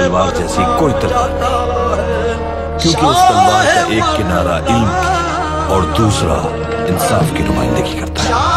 तलवार जैसी कोई तलवार नहीं, क्योंकि उस तलवार का एक किनारा इल्म की और दूसरा इंसाफ की नुमाइंदगी करता है।